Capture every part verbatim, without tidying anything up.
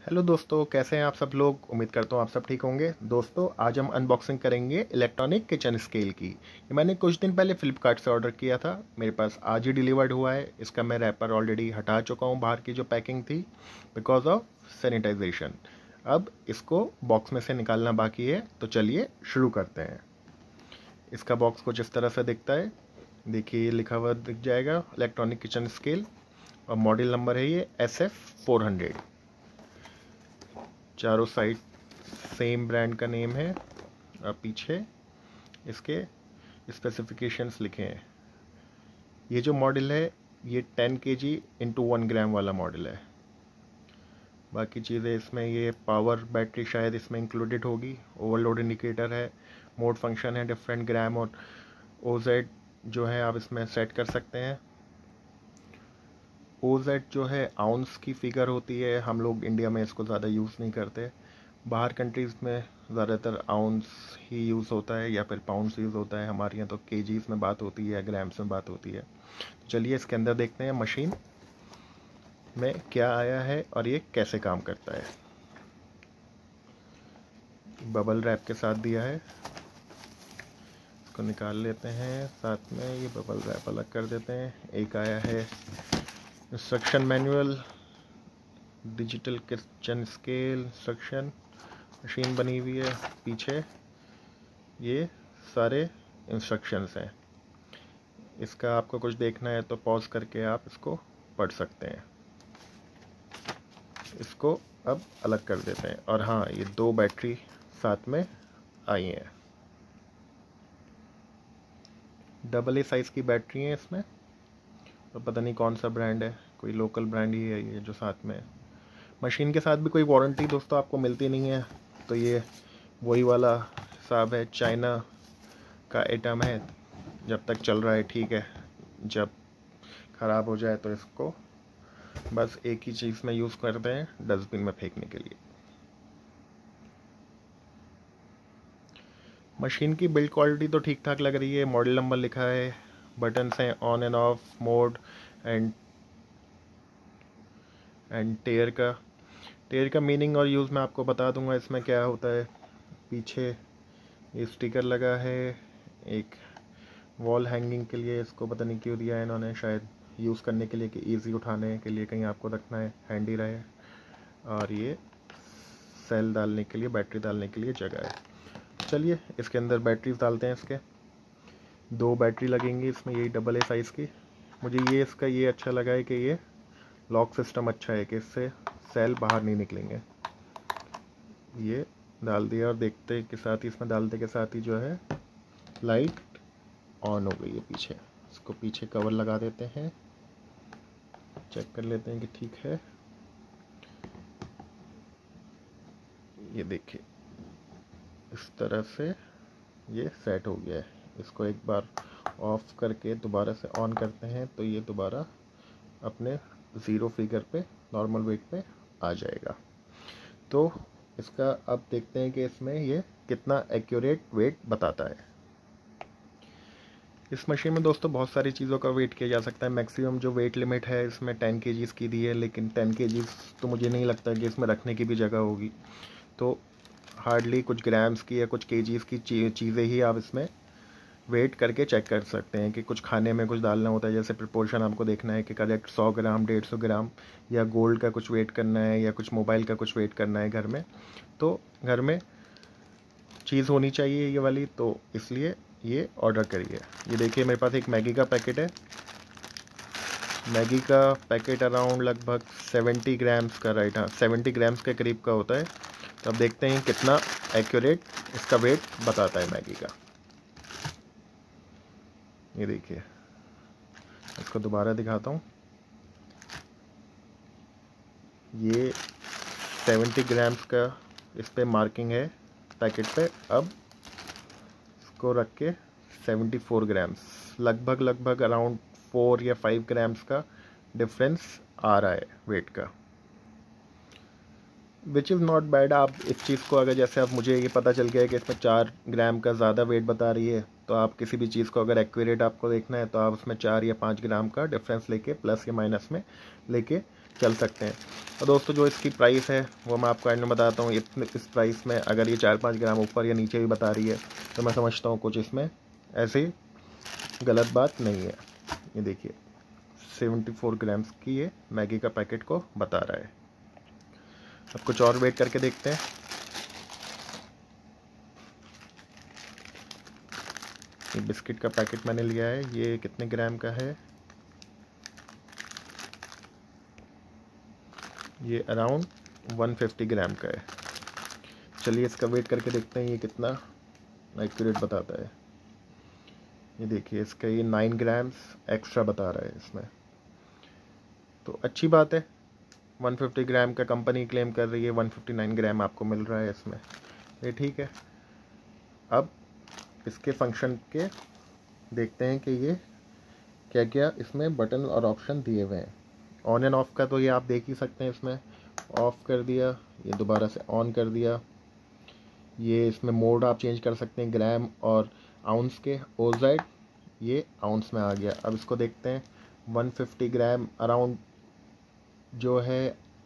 Hello दोस्तों, कैसे हैं आप सब लोग। उम्मीद करता हूँ आप सब ठीक होंगे। दोस्तों, आज हम अनबॉक्सिंग करेंगे इलेक्ट्रॉनिक किचन स्केल की। ये मैंने कुछ दिन पहले फ्लिपकार्ट से ऑर्डर किया था, मेरे पास आज ही डिलीवर्ड हुआ है। इसका मैं रैपर ऑलरेडी हटा चुका हूँ, बाहर की जो पैकिंग थी, बिकॉज ऑफ सैनिटाइजेशन। अब इसको बॉक्स में से निकालना बाकी है, तो चलिए शुरू करते हैं। इसका बॉक्स कुछ इस तरह से दिखता है। देखिए, ये लिखा हुआ दिख जाएगा इलेक्ट्रॉनिक किचन स्केल, और मॉडल नंबर है ये एस एफ फोर हंड्रेड। चारों साइड सेम ब्रांड का नेम है, और पीछे इसके स्पेसिफिकेशंस लिखे हैं। ये जो मॉडल है ये टेन के जी इंटू वन ग्राम वाला मॉडल है। बाकी चीज़ें इसमें, ये पावर बैटरी शायद इसमें इंक्लूडेड होगी, ओवरलोड इंडिकेटर है, मोड फंक्शन है, डिफरेंट ग्राम और ओ जेड जो है आप इसमें सेट कर सकते हैं। ओ जेड जो है आउंस की फिगर होती है, हम लोग इंडिया में इसको ज़्यादा यूज़ नहीं करते। बाहर कंट्रीज़ में ज़्यादातर आउंस ही यूज़ होता है या फिर पाउंड्स यूज़ होता है। हमारे यहाँ तो केजीज में बात होती है, ग्राम्स में बात होती है। चलिए इसके अंदर देखते हैं मशीन में क्या आया है और ये कैसे काम करता है। बबल रैप के साथ दिया है, इसको निकाल लेते हैं। साथ में ये बबल रैप अलग कर देते हैं। एक आया है instruction manual, digital kitchen scale instruction, machine बनी हुई है। पीछे ये सारे इंस्ट्रक्शंस हैं। इसका आपको कुछ देखना है तो पॉज करके आप इसको पढ़ सकते हैं। इसको अब अलग कर देते हैं। और हाँ, ये दो बैटरी साथ में आई हैं, डबल ए साइज़ की बैटरी है इसमें, और पता नहीं कौन सा ब्रांड है, कोई लोकल ब्रांड ही है ये जो साथ में है। मशीन के साथ भी कोई वारंटी दोस्तों आपको मिलती नहीं है, तो ये वही वाला हिसाब है, चाइना का आइटम है। जब तक चल रहा है ठीक है, जब ख़राब हो जाए तो इसको बस एक ही चीज़ में यूज़ करते हैं, डस्टबिन में फेंकने के लिए। मशीन की बिल्ड क्वालिटी तो ठीक ठाक लग रही है। मॉडल नंबर लिखा है, बटन्स हैं on and off mode and and tare का टेयर का मीनिंग और यूज़ मैं आपको बता दूंगा इसमें क्या होता है। पीछे ये स्टिकर लगा है एक वॉल हैंगिंग के लिए, इसको पता नहीं क्यों दिया है इन्होंने, शायद यूज़ करने के लिए कि इजी उठाने के लिए कहीं आपको रखना है, हैंडी रहे। और ये सेल डालने के लिए, बैटरी डालने के लिए जगह है। चलिए इसके अंदर बैटरीज डालते हैं। इसके दो बैटरी लगेंगी इसमें, यही डबल ए साइज़ की। मुझे ये इसका ये अच्छा लगा है कि ये लॉक सिस्टम अच्छा है कि इससे सेल बाहर नहीं निकलेंगे। ये डाल दिया और देखते के साथ ही, इसमें डालते के साथ ही जो है लाइट ऑन हो गई है पीछे। इसको पीछे कवर लगा देते हैं, चेक कर लेते हैं कि ठीक है। ये देखिए इस तरह से ये सेट हो गया है। इसको एक बार ऑफ करके दोबारा से ऑन करते हैं तो ये दोबारा अपने ज़ीरो फिगर पे, नॉर्मल वेट पे आ जाएगा। तो इसका अब देखते हैं कि इसमें ये कितना एक्यूरेट वेट बताता है। इस मशीन में दोस्तों बहुत सारी चीज़ों का वेट किया जा सकता है। मैक्सिमम जो वेट लिमिट है इसमें टेन केजीज़ की दी है, लेकिन टेन केजीज़ तो मुझे नहीं लगता कि इसमें रखने की भी जगह होगी। तो हार्डली कुछ ग्राम्स की या कुछ केजीज़ की चीज़ें ही आप इसमें वेट करके चेक कर सकते हैं कि कुछ खाने में कुछ डालना होता है, जैसे प्रपोर्शन आपको देखना है कि करेक्ट सौ ग्राम, डेढ़ सौ ग्राम, या गोल्ड का कुछ वेट करना है, या कुछ मोबाइल का कुछ वेट करना है घर में, तो घर में चीज़ होनी चाहिए ये वाली, तो इसलिए ये ऑर्डर करिए। ये देखिए मेरे पास एक मैगी का पैकेट है। मैगी का पैकेट अराउंड लगभग सेवेंटी ग्राम्स का, राइट हाँ सेवेंटी ग्राम्स के करीब का होता है। तो अब देखते हैं कितना एक्यूरेट इसका वेट बताता है मैगी का। ये देखिए, इसको दोबारा दिखाता हूँ। ये सेवेंटी ग्राम्स का इस पे मार्किंग है पैकेट पे। अब इसको रख के सेवेंटी फोर ग्राम्स, लगभग लगभग अराउंड फोर या फाइव ग्राम्स का डिफरेंस आ रहा है वेट का, विच इज़ नॉट बैड। आप इस चीज़ को अगर, जैसे अब मुझे ये पता चल गया है कि इसमें चार ग्राम का ज़्यादा वेट बता रही है, तो आप किसी भी चीज़ को अगर एक्यूरेट आपको देखना है तो आप उसमें चार या पाँच ग्राम का डिफरेंस लेके, प्लस या माइनस में लेके चल सकते हैं। और दोस्तों जो इसकी प्राइस है वो मैं आपको एंड में बताता हूँ। इतने इस प्राइस में अगर ये चार पाँच ग्राम ऊपर या नीचे भी बता रही है तो मैं समझता हूँ कुछ इसमें ऐसी गलत बात नहीं है। ये देखिए सेवेंटी फोर ग्राम्स की ये मैगी का पैकेट को बता रहा है। अब कुछ और वेट करके देखते हैं। ये बिस्किट का पैकेट मैंने लिया है, ये कितने ग्राम का है, ये अराउंड वन फिफ्टी ग्राम का है। चलिए इसका वेट करके देखते हैं ये कितना एक्यूरेट बताता है। ये देखिए इसका ये नाइन ग्राम्स एक्स्ट्रा बता रहा है इसमें, तो अच्छी बात है। वन फिफ्टी ग्राम का कंपनी क्लेम कर रही है, वन फिफ्टी नाइन ग्राम आपको मिल रहा है इसमें, ये ठीक है। अब इसके फंक्शन के देखते हैं कि ये क्या क्या इसमें बटन और ऑप्शन दिए हुए हैं। ऑन एंड ऑफ का तो ये आप देख ही सकते हैं, इसमें ऑफ कर दिया, ये दोबारा से ऑन कर दिया। ये इसमें मोड आप चेंज कर सकते हैं ग्राम और आउंस के, ओजेड ये आउंस में आ गया। अब इसको देखते हैं वन फिफ्टी ग्राम अराउंड जो है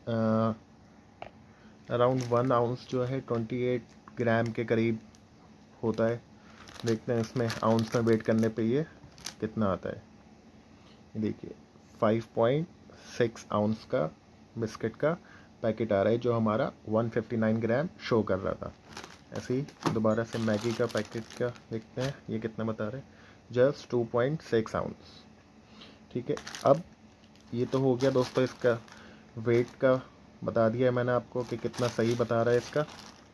अराउंड वन आउंस जो है ट्वेंटी एट ग्राम के करीब होता है। देखते हैं इसमें आउंस में वेट करने पे ये कितना आता है। ये देखिए फाइव पॉइंट सिक्स आउंस का बिस्किट का पैकेट आ रहा है जो हमारा one fifty nine gram show कर रहा था। ऐसे ही दोबारा से मैगी का पैकेट का देखते हैं ये कितना बता रहे हैं, just two point six ounce. ठीक है, अब ये तो हो गया दोस्तों, इसका वेट का बता दिया है मैंने आपको कि कितना सही बता रहा है इसका।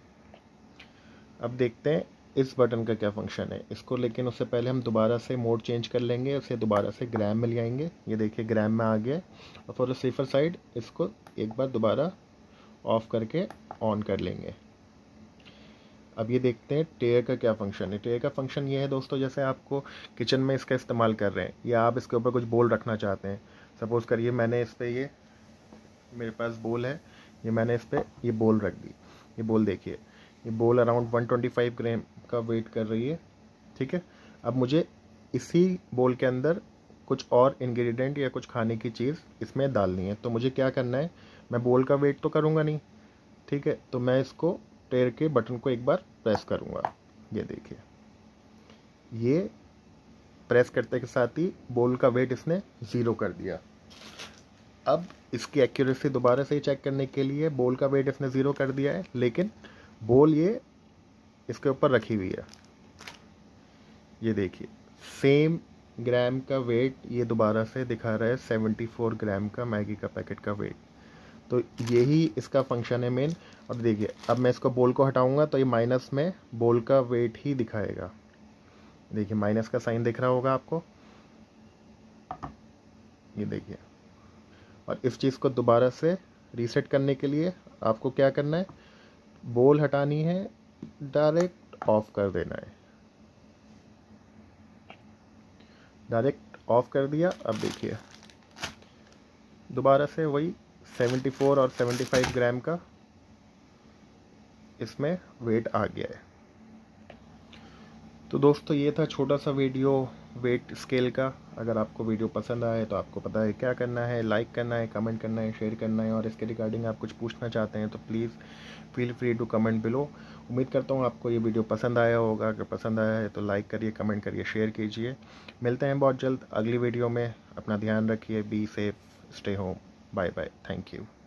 अब देखते हैं इस बटन का क्या फंक्शन है इसको, लेकिन उससे पहले हम दोबारा से मोड चेंज कर लेंगे, उसे दोबारा से ग्राम में ले आएंगे। ये देखिए ग्राम में आ गया, और फॉर द सेफर साइड इसको एक बार दोबारा ऑफ करके ऑन कर लेंगे। अब ये देखते हैं टेयर का क्या फंक्शन है। टेयर का फंक्शन ये है दोस्तों, जैसे आपको किचन में इसका इस्तेमाल कर रहे हैं या आप इसके ऊपर कुछ बोल रखना चाहते हैं। सपोज़ करिए मैंने इस पर ये मेरे पास बोल है, ये मैंने इस पर ये बोल रख दी। ये बोल देखिए, ये bowl around one twenty five gram का वेट कर रही है। ठीक है, अब मुझे इसी बोल के अंदर कुछ और इंग्रेडिएंट या कुछ खाने की चीज़ इसमें डालनी है। तो मुझे क्या करना है, मैं बोल का वेट तो करूँगा नहीं, ठीक है, तो मैं इसको टेयर के बटन को एक बार प्रेस करूँगा। ये देखिए, ये प्रेस करते के साथ ही बोल का वेट इसने ज़ीरो कर दिया। अब इसकी एक्यूरेसी दोबारा से चेक करने के लिए बोल का वेट इसने ज़ीरो कर दिया है, लेकिन बोल ये इसके ऊपर रखी हुई है। ये देखिए सेम ग्राम का वेट ये दोबारा से दिखा रहा है, सेवेंटी फोर ग्राम का मैगी का पैकेट का वेट। तो यही इसका फंक्शन है मेन। और देखिए अब मैं इसको बोल को हटाऊंगा तो ये माइनस में बोल का वेट ही दिखाएगा। देखिए माइनस का साइन दिख रहा होगा आपको, ये देखिए। और इस चीज़ को दोबारा से रीसेट करने के लिए आपको क्या करना है, बोल हटानी है, डायरेक्ट ऑफ कर देना है। डायरेक्ट ऑफ कर दिया। अब देखिए दोबारा से वही सेवेंटी फोर और सेवेंटी फाइव ग्राम का इसमें वेट आ गया है। तो दोस्तों ये था छोटा सा वीडियो वेट स्केल का। अगर आपको वीडियो पसंद आए तो आपको पता है क्या करना है, लाइक करना है, कमेंट करना है, शेयर करना है। और इसके रिगार्डिंग आप कुछ पूछना चाहते हैं तो please feel free to comment below. उम्मीद करता हूँ आपको ये वीडियो पसंद आया होगा। अगर पसंद आया है तो लाइक करिए, कमेंट करिए, शेयर कीजिए। मिलते हैं बहुत जल्द अगली वीडियो में। अपना ध्यान रखिए, be safe, stay home, bye bye, thank you.